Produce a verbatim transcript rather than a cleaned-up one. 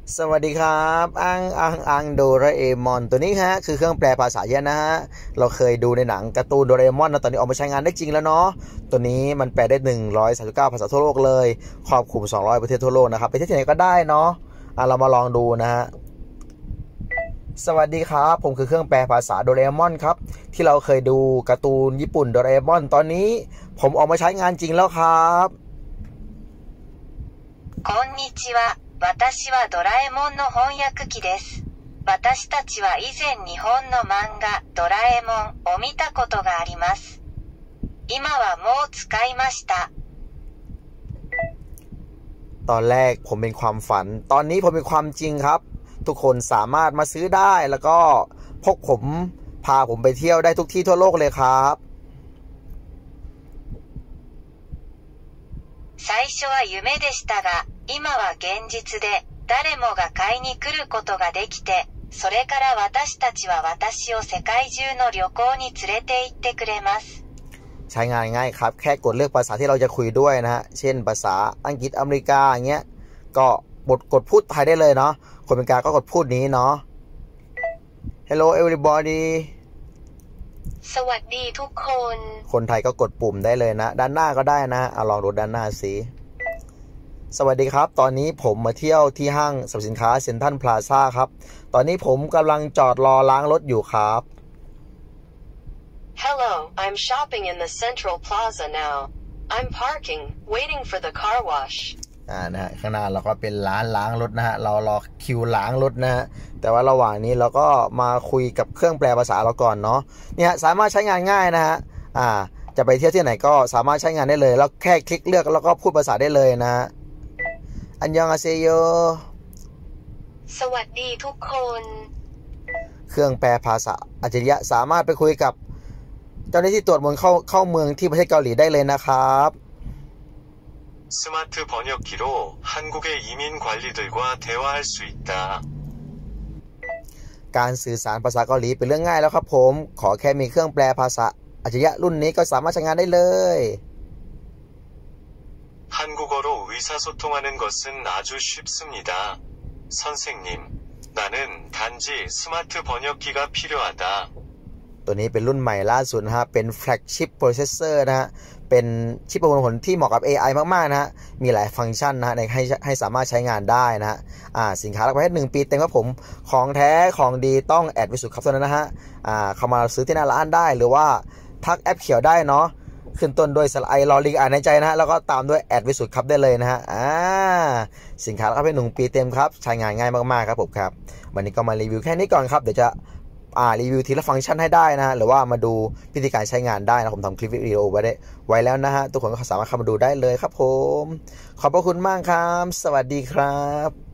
สวัสดีครับอังอังอังโดราเอมอนตัวนี้ฮะคือเครื่องแปลภาษาเยอะนะฮะเราเคยดูในหนังการ์ตูนโดราเอมอนนะตอนนี้ออกมาใช้งานได้จริงแล้วเนาะตัวนี้มันแปลได้หนึ่งร้อยสามสิบเก้าภาษาทั่วโลกเลยครอบคลุมสองร้อยประเทศทั่วโลกนะครับไปที่ไหนก็ได้เนาะอ่ะเรามาลองดูนะฮะสวัสดีครับผมคือเครื่องแปลภาษาโดราเอมอนครับที่เราเคยดูการ์ตูนญี่ปุ่นโดราเอมอนตอนนี้ผมออกมาใช้งานจริงแล้วครับこんにちは。私はドラえもんの翻訳機です。私たちは以前日本の漫画ドラえもんを見たことがあります。今はもう使いました。 ตอนแรกผมเป็นความฝันตอนนี้ผมเป็นความจริงครับทุกคนสามารถมาซื้อได้แล้วก็พกผมพาผมไปเที่ยวได้ทุกที่ทั่วโลกเลยครับ最初は夢でしたが、今は現実で誰もが買いに来ることができて、それから私たちは私を世界中の旅行に連れて行ってくれます。 ใช้งานง่ายครับแค่กดเลือกภาษาที่เราจะคุยด้วยนะฮะเช่นภาษาอังกฤษอเมริกาอย่างเงี้ยก็กดกดพูดไทยได้เลยเนาะคนอเมริกาก็กดพูดนี้เนาะ Hello everybody สวัสดีทุกคนคนไทยก็กดปุ่มได้เลยนะด้านหน้าก็ได้นะเอาลองดูด้านหน้าสิสวัสดีครับตอนนี้ผมมาเที่ยวที่ห้างสรรพสินค้าเซ็นทรัลพลาซ่าครับตอนนี้ผมกำลังจอดรอล้างรถอยู่ครับ Hello, I'm shopping in the Central Plaza now. I'm parking, waiting for the car wash. อ่านะฮะข้างหน้าเราก็เป็นร้านล้างรถนะฮะเรารอคิวล้างรถนะฮะแต่ว่าระหว่างนี้เราก็มาคุยกับเครื่องแปลภาษาเราก่อนเนาะเนี่ยสามารถใช้งานง่ายนะฮะอ่าจะไปเที่ยวที่ไหนก็สามารถใช้งานได้เลยแล้วแค่คลิกเลือกแล้วก็พูดภาษาได้เลยนะฮะอันยองอาเซโยสวัสดีทุกคนเครื่องแปลภาษาอัจฉริยะสามารถไปคุยกับเจ้าหน้าที่ตรวจเมืองเข้าเข้าเมืองที่ประเทศเกาหลีได้เลยนะครับ 스마트 번역기로 한국의 이민 관리들과 대화할 수 있다. การสื่อสารภาษาเกาหลีเป็นเรื่องง่ายแล้วครับผมขอแค่มีเครื่องแปลภาษาอัจฉริยะรุ่นนี้ก็สามารถใช้งานได้เลย 한국어로 의사소통하는 것은 아주 쉽습니다. 선생님, 나는 단지 스마트 번역기가 필요하다. ตัวนี้เป็นรุ่นใหม่ล่าสุดนะฮะเป็น flagship processor นะฮะเป็นชิปประมวลผลที่เหมาะกับ เอ ไอ มากๆนะฮะมีหลายฟังก์ชันนะฮะในให้ให้สามารถใช้งานได้นะฮะอ่าสินค้าราคาแค่หนึ่งปีเต็มครับผมของแท้ของดีต้องแอดวิสุทธิ์ครับเท่านั้นนะฮะอ่าเข้ามาซื้อที่หน้าร้านได้หรือว่าทักแอปเขียวได้เนาะขึ้นต้นด้วยสไลด์รอลิงอ่านในใจนะฮะแล้วก็ตามด้วยแอดวิสุทธิ์ครับได้เลยนะฮะอ่าสินค้าราคาแค่หนึ่งปีเต็มครับใช้งานง่ายมากๆครับผมครับวันนี้ก็มารีวิวแค่นี้ก่อนครับเดี๋ยวจะอ่ารีวิวทีละฟังก์ชันให้ได้นะฮะหรือว่ามาดูวิธีการใช้งานได้นะผมทำคลิปวิดีโอไว้ได้ไว้แล้วนะฮะทุกคนก็สามารถเข้ามาดูได้เลยครับผมขอบพระคุณมากครับสวัสดีครับ